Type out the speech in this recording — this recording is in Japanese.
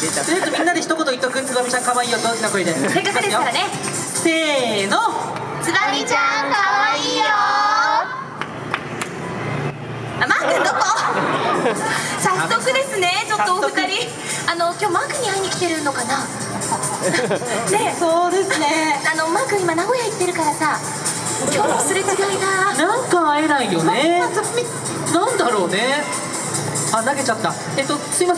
りあえずみんなで一言言っとく。つばみちゃん可愛いよと大きな声で。 せっかくですからね。 せーの。 つばみちゃん可愛いよ。あ、マー君どこ？早速ですね。ちょっとお二人、今日マー君に会いに来てるのかな。ね、 そうですね。 マー君今名古屋行ってるからさ。今日のすれ違いだ。 なんか会えないよね。なんだろうね。あ、投げちゃった。すいません。